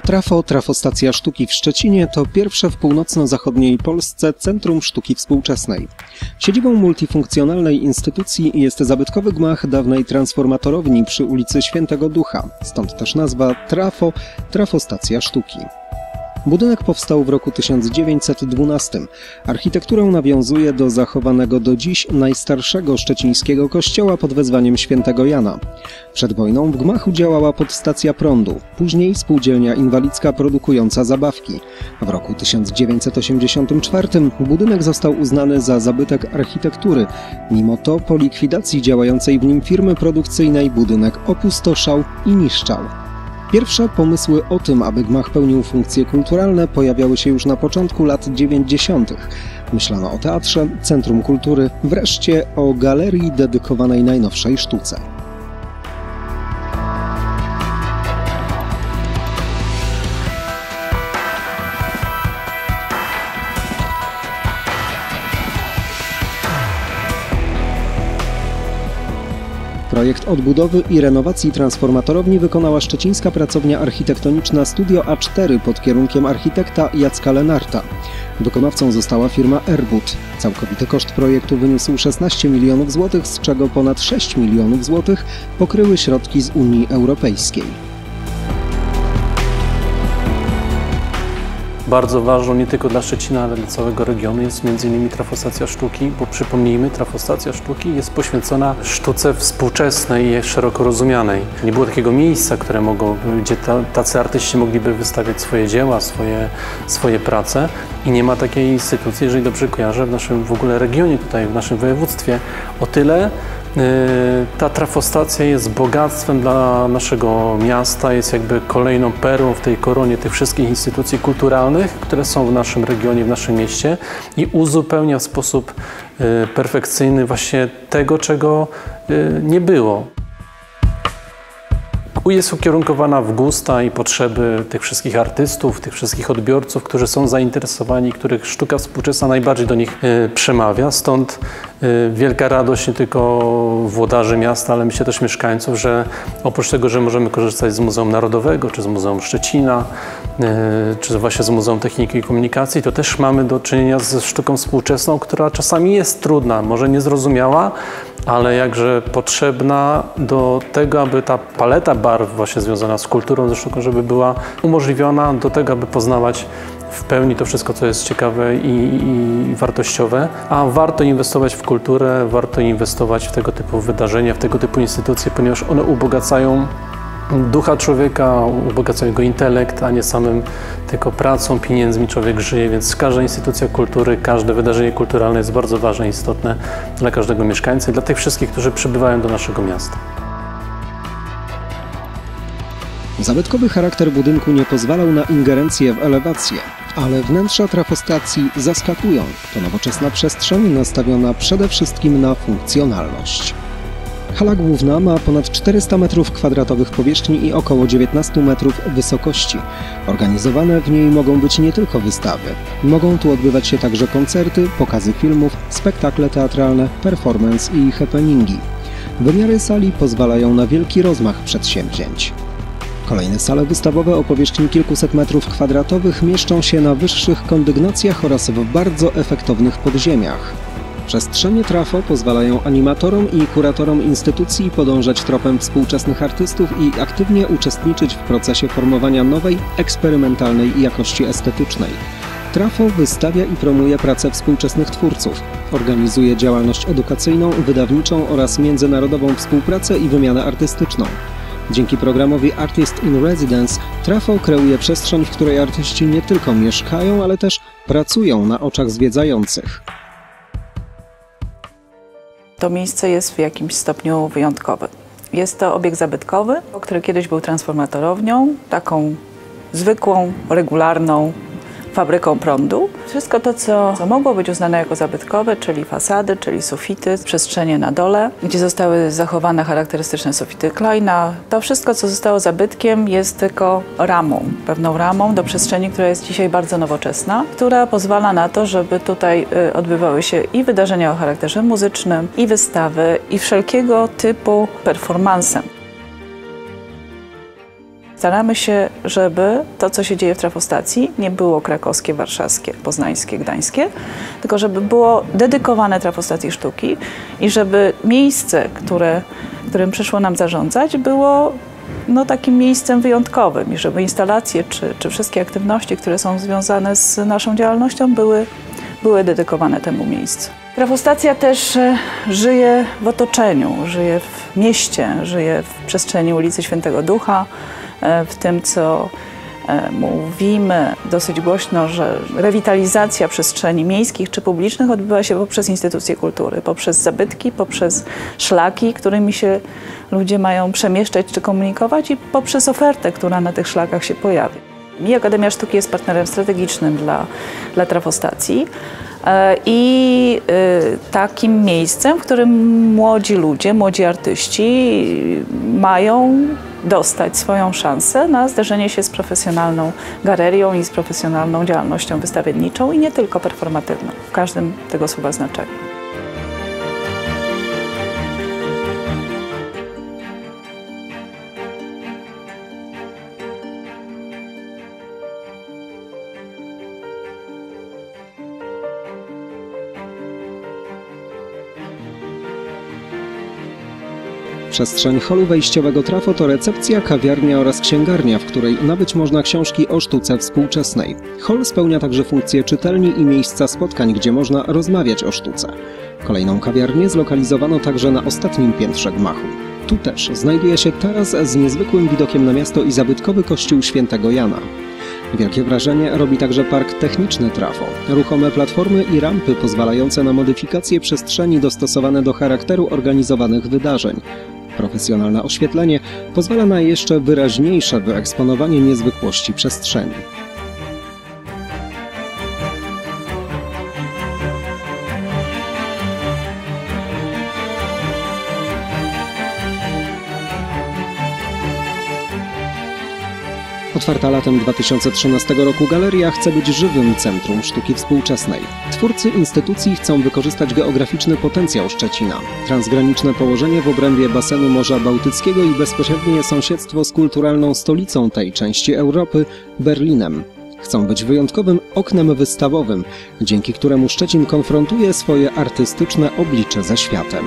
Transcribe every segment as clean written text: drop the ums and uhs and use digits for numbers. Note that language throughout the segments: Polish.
Trafostacja Sztuki w Szczecinie to pierwsze w północno-zachodniej Polsce Centrum Sztuki Współczesnej. Siedzibą multifunkcjonalnej instytucji jest zabytkowy gmach dawnej transformatorowni przy ulicy Świętego Ducha, stąd też nazwa Trafostacja Sztuki. Budynek powstał w roku 1912. Architekturą nawiązuje do zachowanego do dziś najstarszego szczecińskiego kościoła pod wezwaniem Świętego Jana. Przed wojną w gmachu działała podstacja prądu, później spółdzielnia inwalidzka produkująca zabawki. W roku 1984 budynek został uznany za zabytek architektury. Mimo to po likwidacji działającej w nim firmy produkcyjnej budynek opustoszał i niszczał. Pierwsze pomysły o tym, aby gmach pełnił funkcje kulturalne, pojawiały się już na początku lat 90. Myślano o teatrze, centrum kultury, wreszcie o galerii dedykowanej najnowszej sztuce. Projekt odbudowy i renowacji transformatorowni wykonała szczecińska pracownia architektoniczna Studio A4 pod kierunkiem architekta Jacka Lenarta. Wykonawcą została firma Airbud. Całkowity koszt projektu wyniósł 16 milionów złotych, z czego ponad 6 milionów złotych pokryły środki z Unii Europejskiej. Bardzo ważną nie tylko dla Szczecina, ale dla całego regionu jest m.in. Trafostacja Sztuki, bo przypomnijmy, Trafostacja Sztuki jest poświęcona sztuce współczesnej i szeroko rozumianej. Nie było takiego miejsca, gdzie tacy artyści mogliby wystawiać swoje dzieła, swoje prace i nie ma takiej instytucji, jeżeli dobrze kojarzę, w naszym w ogóle regionie, tutaj w naszym województwie. O tyle ta trafostacja jest bogactwem dla naszego miasta, jest jakby kolejną perłą w tej koronie tych wszystkich instytucji kulturalnych, które są w naszym regionie, w naszym mieście i uzupełnia w sposób perfekcyjny właśnie tego, czego nie było. Jest ukierunkowana w gusta i potrzeby tych wszystkich artystów, tych wszystkich odbiorców, którzy są zainteresowani, których sztuka współczesna najbardziej do nich przemawia. Stąd wielka radość nie tylko włodarzy miasta, ale myślę też mieszkańców, że oprócz tego, że możemy korzystać z Muzeum Narodowego, czy z Muzeum Szczecina, czy właśnie z Muzeum Techniki i Komunikacji, to też mamy do czynienia ze sztuką współczesną, która czasami jest trudna, może niezrozumiała, ale jakże potrzebna do tego, aby ta paleta barw właśnie związana z kulturą, ze sztuką, żeby była umożliwiona do tego, aby poznawać w pełni to wszystko, co jest ciekawe i wartościowe. A warto inwestować w kulturę, warto inwestować w tego typu wydarzenia, w tego typu instytucje, ponieważ one ubogacają ducha człowieka, ubogacają jego intelekt, a nie samym tylko pracą, pieniędzmi człowiek żyje, więc każda instytucja kultury, każde wydarzenie kulturalne jest bardzo ważne i istotne dla każdego mieszkańca i dla tych wszystkich, którzy przybywają do naszego miasta. Zabytkowy charakter budynku nie pozwalał na ingerencję w elewację, ale wnętrza trafostacji zaskakują. To nowoczesna przestrzeń nastawiona przede wszystkim na funkcjonalność. Hala główna ma ponad 400 m2 powierzchni i około 19 metrów wysokości. Organizowane w niej mogą być nie tylko wystawy. Mogą tu odbywać się także koncerty, pokazy filmów, spektakle teatralne, performance i happeningi. Wymiary sali pozwalają na wielki rozmach przedsięwzięć. Kolejne sale wystawowe o powierzchni kilkuset metrów kwadratowych mieszczą się na wyższych kondygnacjach oraz w bardzo efektownych podziemiach. Przestrzenie trafo pozwalają animatorom i kuratorom instytucji podążać tropem współczesnych artystów i aktywnie uczestniczyć w procesie formowania nowej, eksperymentalnej jakości estetycznej. Trafo wystawia i promuje pracę współczesnych twórców, organizuje działalność edukacyjną, wydawniczą oraz międzynarodową współpracę i wymianę artystyczną. Dzięki programowi Artist in Residence Trafo kreuje przestrzeń, w której artyści nie tylko mieszkają, ale też pracują na oczach zwiedzających. To miejsce jest w jakimś stopniu wyjątkowe. Jest to obiekt zabytkowy, który kiedyś był transformatorownią, taką zwykłą, regularną fabryką prądu. Wszystko to, co mogło być uznane jako zabytkowe, czyli fasady, czyli sufity, przestrzenie na dole, gdzie zostały zachowane charakterystyczne sufity Kleina. To wszystko, co zostało zabytkiem, jest tylko ramą, pewną ramą do przestrzeni, która jest dzisiaj bardzo nowoczesna, która pozwala na to, żeby tutaj odbywały się i wydarzenia o charakterze muzycznym, i wystawy, i wszelkiego typu performanse. Staramy się, żeby to, co się dzieje w trafostacji, nie było krakowskie, warszawskie, poznańskie, gdańskie, tylko żeby było dedykowane trafostacji sztuki i żeby miejsce, którym przyszło nam zarządzać, było takim miejscem wyjątkowym i żeby instalacje czy wszystkie aktywności, które są związane z naszą działalnością, były dedykowane temu miejscu. Trafostacja też żyje w otoczeniu, żyje w mieście, żyje w przestrzeni ulicy Świętego Ducha, w tym, co mówimy dosyć głośno, że rewitalizacja przestrzeni miejskich czy publicznych odbywa się poprzez instytucje kultury, poprzez zabytki, poprzez szlaki, którymi się ludzie mają przemieszczać czy komunikować i poprzez ofertę, która na tych szlakach się pojawi. Akademia Sztuki jest partnerem strategicznym dla trafostacji i takim miejscem, w którym młodzi ludzie, młodzi artyści mają dostać swoją szansę na zderzenie się z profesjonalną galerią i z profesjonalną działalnością wystawienniczą i nie tylko performatywną, w każdym tego słowa znaczeniu. Przestrzeń holu wejściowego Trafo to recepcja, kawiarnia oraz księgarnia, w której nabyć można książki o sztuce współczesnej. Hol spełnia także funkcję czytelni i miejsca spotkań, gdzie można rozmawiać o sztuce. Kolejną kawiarnię zlokalizowano także na ostatnim piętrze gmachu. Tu też znajduje się taras z niezwykłym widokiem na miasto i zabytkowy kościół Świętego Jana. Wielkie wrażenie robi także park techniczny Trafo. Ruchome platformy i rampy pozwalające na modyfikację przestrzeni dostosowane do charakteru organizowanych wydarzeń. Profesjonalne oświetlenie pozwala na jeszcze wyraźniejsze wyeksponowanie niezwykłości przestrzeni. Otwarta latem 2013 roku galeria chce być żywym centrum sztuki współczesnej. Twórcy instytucji chcą wykorzystać geograficzny potencjał Szczecina, transgraniczne położenie w obrębie basenu Morza Bałtyckiego i bezpośrednie sąsiedztwo z kulturalną stolicą tej części Europy, Berlinem. Chcą być wyjątkowym oknem wystawowym, dzięki któremu Szczecin konfrontuje swoje artystyczne oblicze ze światem.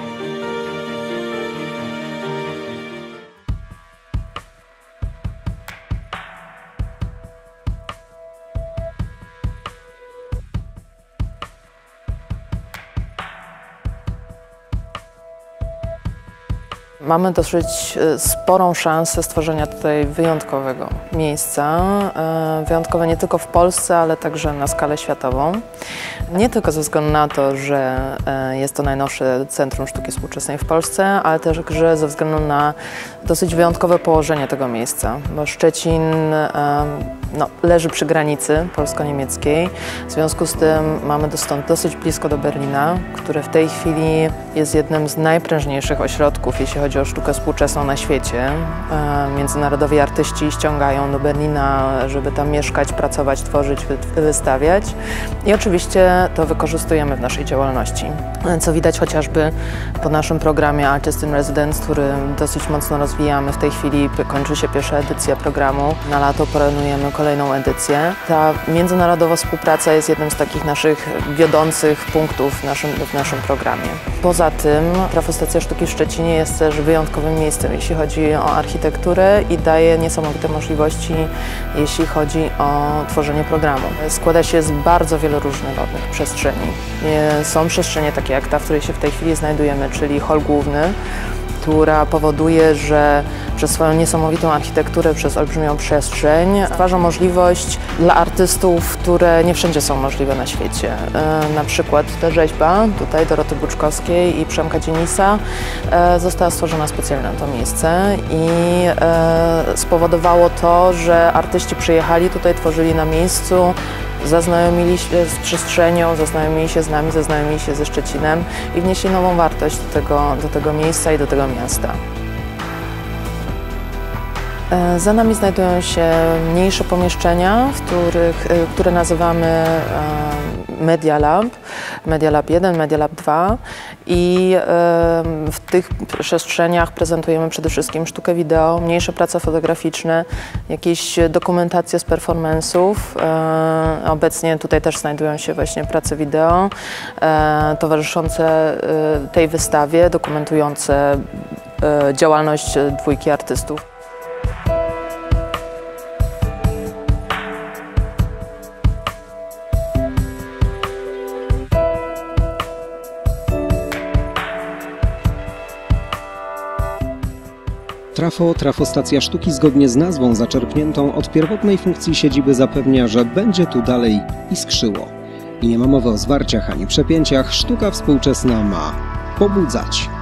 Mamy dosyć sporą szansę stworzenia tutaj wyjątkowego miejsca. Wyjątkowe nie tylko w Polsce, ale także na skalę światową. Nie tylko ze względu na to, że jest to najnowsze Centrum Sztuki Współczesnej w Polsce, ale też że ze względu na dosyć wyjątkowe położenie tego miejsca, bo Szczecin leży przy granicy polsko-niemieckiej. W związku z tym mamy dostęp dosyć blisko do Berlina, który w tej chwili jest jednym z najprężniejszych ośrodków, jeśli chodzi o sztukę współczesną na świecie. Międzynarodowi artyści ściągają do Berlina, żeby tam mieszkać, pracować, tworzyć, wystawiać. I oczywiście to wykorzystujemy w naszej działalności, co widać chociażby po naszym programie Artist in Residence, który dosyć mocno rozwijamy. W tej chwili kończy się pierwsza edycja programu. Na lato planujemy kolejną edycję. Ta międzynarodowa współpraca jest jednym z takich naszych wiodących punktów w naszym programie. Poza tym Trafostacja Sztuki w Szczecinie jest też wyjątkowym miejscem, jeśli chodzi o architekturę i daje niesamowite możliwości, jeśli chodzi o tworzenie programu. Składa się z bardzo wielu różnorodnych przestrzeni. Są przestrzenie takie jak ta, w której się w tej chwili znajdujemy, czyli hol główny, która powoduje, że przez swoją niesamowitą architekturę, przez olbrzymią przestrzeń stwarza możliwość dla artystów, które nie wszędzie są możliwe na świecie. Na przykład ta rzeźba tutaj Doroty Buczkowskiej i Przemka Dzienisa została stworzona specjalnie na to miejsce i spowodowało to, że artyści przyjechali tutaj, tworzyli na miejscu, zaznajomili się z przestrzenią, zaznajomili się z nami, zaznajomili się ze Szczecinem i wnieśli nową wartość do tego miejsca i do tego miasta. Za nami znajdują się mniejsze pomieszczenia, które nazywamy Media Lab, Media Lab 1, Media Lab 2 i w tych przestrzeniach prezentujemy przede wszystkim sztukę wideo, mniejsze prace fotograficzne, jakieś dokumentacje z performance'ów. Obecnie tutaj też znajdują się właśnie prace wideo towarzyszące tej wystawie, dokumentujące działalność dwójki artystów. Trafostacja sztuki zgodnie z nazwą zaczerpniętą od pierwotnej funkcji siedziby zapewnia, że będzie tu dalej iskrzyło. I nie ma mowy o zwarciach ani przepięciach, sztuka współczesna ma pobudzać.